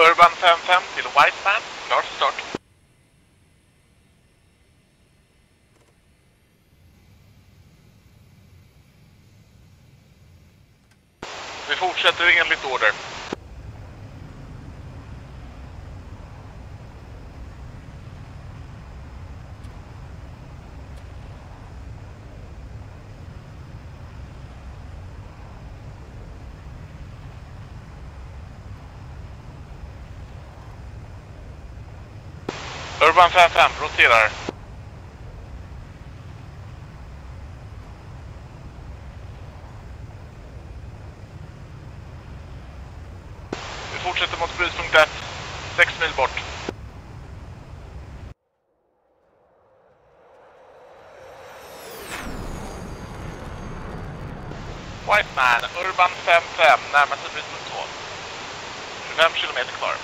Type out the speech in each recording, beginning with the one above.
Urban 55 till Whiteman, klart för start. Vi fortsätter enligt order. Urban 55, roterar. Vi fortsätter mot brytpunkt 1, 6 mil bort. Whiteman, Urban 55, närmar sig brytpunkt 2. 25 kilometer kvar.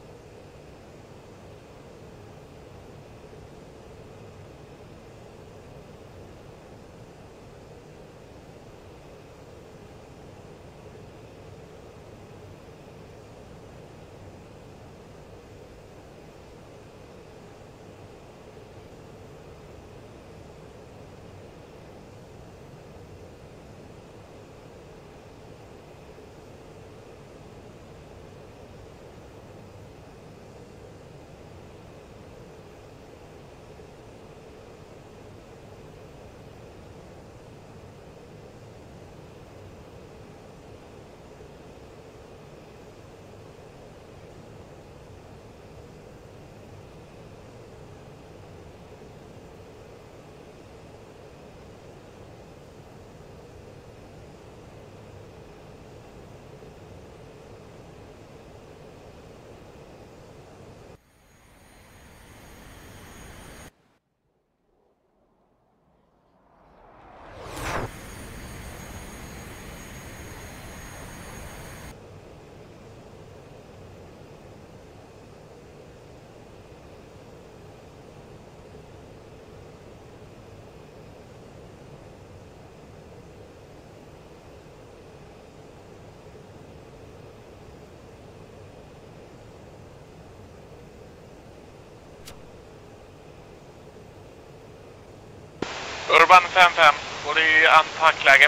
Urban 55, går i antackläge.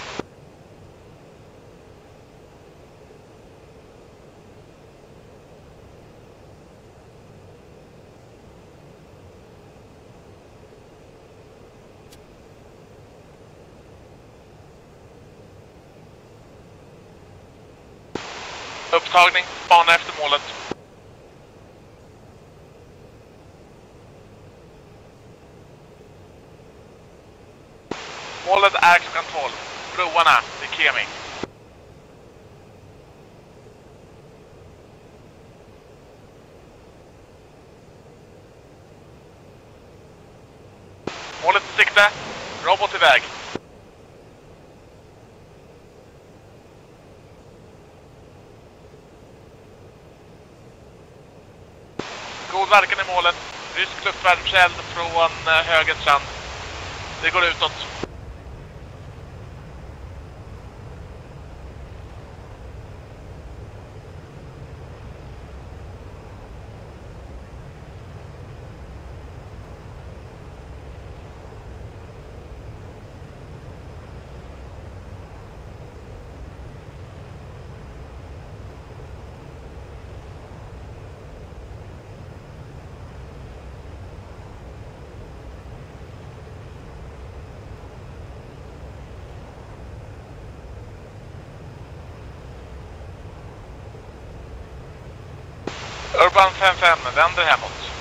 Upptagning, spana efter målet. Målet är klockan 12. Broarna till Kemi. Målet i sikte. Robot iväg. God verkan i målet. Rysk luftvärnseld från höger strand. Det går utåt. Urban 55 vänder hemåt.